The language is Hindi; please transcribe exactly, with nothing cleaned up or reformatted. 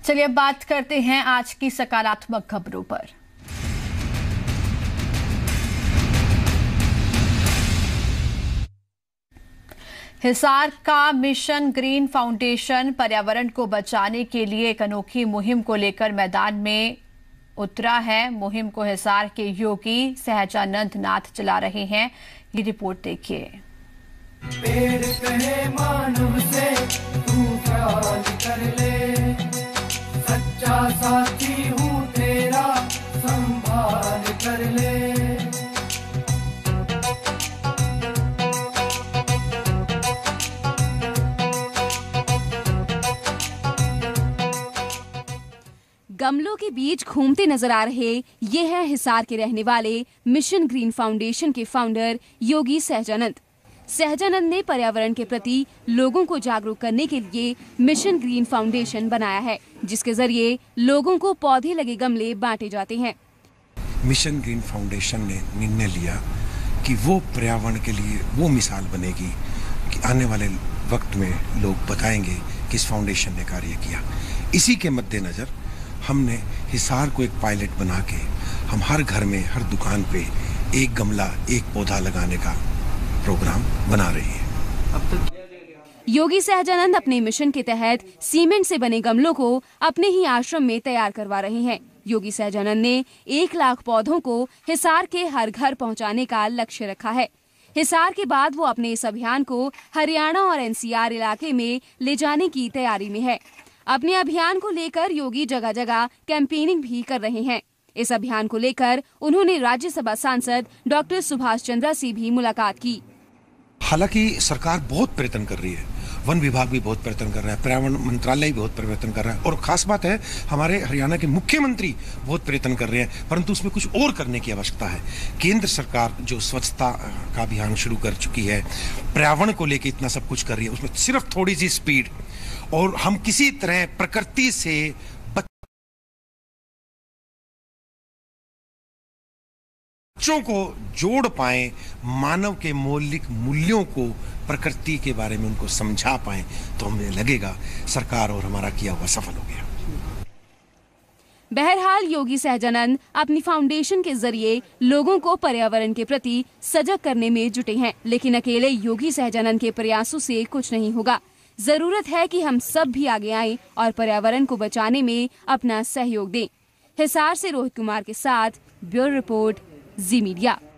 चलिए अब बात करते हैं आज की सकारात्मक खबरों पर। हिसार का मिशन ग्रीन फाउंडेशन पर्यावरण को बचाने के लिए एक अनोखी मुहिम को लेकर मैदान में उतरा है। मुहिम को हिसार के योगी सहजानंद नाथ चला रहे हैं। ये रिपोर्ट देखिए। पेड़ कहे मानव से तू ख्याल कर ले, सच्चा साथी हूँ तेरा संभाल कर ले। गमलों के बीच घूमते नजर आ रहे ये हैं हिसार के रहने वाले मिशन ग्रीन फाउंडेशन के फाउंडर योगी सहजानंद। सहजानंद ने पर्यावरण के प्रति लोगों को जागरूक करने के लिए मिशन ग्रीन फाउंडेशन बनाया है, जिसके जरिए लोगों को पौधे लगे गमले बांटे जाते हैं। मिशन ग्रीन फाउंडेशन ने निर्णय लिया कि वो पर्यावरण के लिए वो मिसाल बनेगी कि आने वाले वक्त में लोग बताएंगे कि इस फाउंडेशन ने कार्य किया। इसी के मद्देनजर हमने हिसार को एक पायलट बना के हम हर घर में, हर दुकान पे एक गमला, एक पौधा लगाने का प्रोग्राम बना रहे हैं। अब तक योगी सहजानंद अपने मिशन के तहत सीमेंट से बने गमलों को अपने ही आश्रम में तैयार करवा रहे हैं। योगी सहजानंद ने एक लाख पौधों को हिसार के हर घर पहुंचाने का लक्ष्य रखा है। हिसार के बाद वो अपने इस अभियान को हरियाणा और एनसीआर इलाके में ले जाने की तैयारी में है। अपने अभियान को लेकर योगी जगह जगह कैंपेनिंग भी कर रहे हैं। इस अभियान को लेकर उन्होंने राज्यसभा सांसद डॉक्टर सुभाष चंद्रा से भी मुलाकात की। हालांकि सरकार बहुत प्रयत्न कर रही है, वन विभाग भी बहुत प्रयत्न कर रहा है, पर्यावरण मंत्रालय भी बहुत प्रयत्न कर रहा है और खास बात है हमारे हरियाणा के मुख्यमंत्री बहुत प्रयत्न कर रहे हैं, परंतु उसमें कुछ और करने की आवश्यकता है। केंद्र सरकार जो स्वच्छता का अभियान शुरू कर चुकी है, पर्यावरण को लेकर इतना सब कुछ कर रही है, उसमें सिर्फ थोड़ी सी स्पीड और हम किसी तरह प्रकृति से बच्चों को जोड़ पाए, मानव के मौलिक मूल्यों को, प्रकृति के बारे में उनको समझा पाए, तो हमें लगेगा सरकार और हमारा किया हुआ सफल हो गया। बहरहाल योगी सहजानंद अपनी फाउंडेशन के जरिए लोगों को पर्यावरण के प्रति सजग करने में जुटे हैं, लेकिन अकेले योगी सहजानंद के प्रयासों से कुछ नहीं होगा। जरूरत है कि हम सब भी आगे आएं और पर्यावरण को बचाने में अपना सहयोग दें। हिसार से रोहित कुमार के साथ ब्यूरो रिपोर्ट, जी मीडिया।